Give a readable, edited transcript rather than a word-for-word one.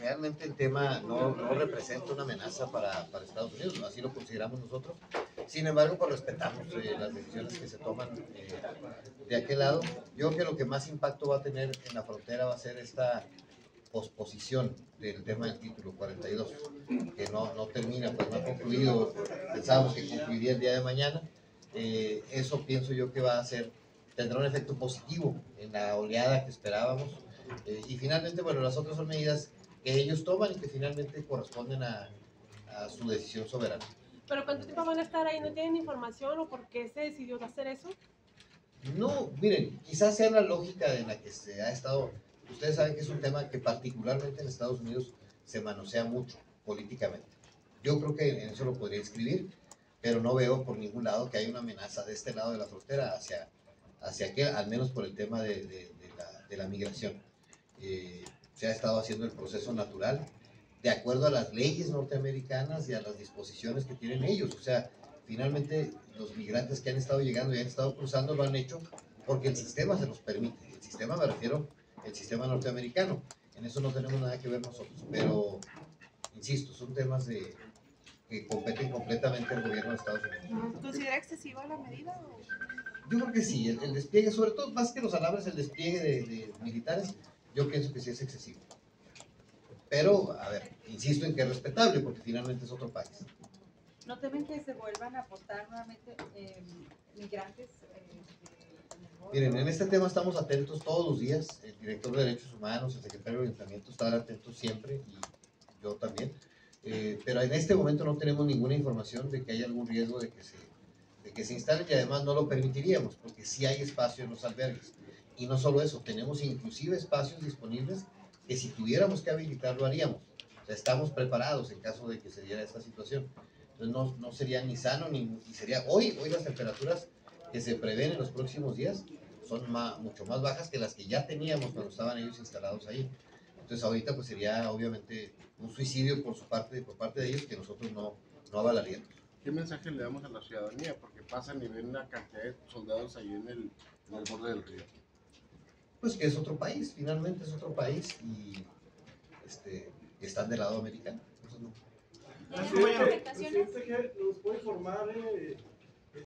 realmente el tema no representa una amenaza para Estados Unidos, así lo consideramos nosotros. Sin embargo, pues respetamos las decisiones que se toman de aquel lado. Yo creo que lo que más impacto va a tener en la frontera va a ser esta posposición del tema del título 42, que no termina, pues no ha concluido, pensábamos que concluiría el día de mañana. Eso pienso yo que va a ser, tendrá un efecto positivo en la oleada que esperábamos, y finalmente, bueno, las otras son medidas que ellos toman y que finalmente corresponden a su decisión soberana. ¿Pero cuánto tiempo van a estar ahí? ¿No tienen información o por qué se decidió hacer eso? No, miren, quizás sea la lógica en la que se ha estado. Ustedes saben que es un tema que particularmente en Estados Unidos se manosea mucho políticamente. Yo creo que en eso lo podría escribir, pero no veo por ningún lado que haya una amenaza de este lado de la frontera hacia aquel, al menos por el tema de la migración. Se ha estado haciendo el proceso natural de acuerdo a las leyes norteamericanas y a las disposiciones que tienen ellos. O sea, finalmente los migrantes que han estado llegando y han estado cruzando lo han hecho porque el sistema se los permite. El sistema, me refiero, el sistema norteamericano. En eso no tenemos nada que ver nosotros, pero, insisto, son temas que competen completamente al gobierno de Estados Unidos. ¿Considera excesiva la medida? Yo creo que sí, el despliegue, sobre todo, más que los alambres, el despliegue de militares, yo pienso que sí es excesivo. Pero, a ver, insisto en que es respetable, porque finalmente es otro país. ¿No temen que se vuelvan a aportar nuevamente migrantes? Miren, en este tema estamos atentos todos los días. El director de Derechos Humanos, el secretario de Ayuntamiento están atentos siempre, y yo también. Pero en este momento no tenemos ninguna información de que haya algún riesgo de que se instalen, y además no lo permitiríamos, porque sí hay espacio en los albergues. Y no solo eso, tenemos inclusive espacios disponibles que si tuviéramos que habilitar lo haríamos. O sea, estamos preparados en caso de que se diera esta situación. Entonces no sería ni sano, ni sería... Hoy las temperaturas que se prevén en los próximos días son mucho más bajas que las que ya teníamos cuando estaban ellos instalados ahí. Entonces ahorita pues sería obviamente un suicidio por parte de ellos, que nosotros no avalaríamos. ¿Qué mensaje le damos a la ciudadanía? Porque pasan y ven una cantidad de soldados ahí en el borde del río. Pues que es otro país, finalmente es otro país, y están del lado americano. Entonces, no. Presidente, ¿nos puede informar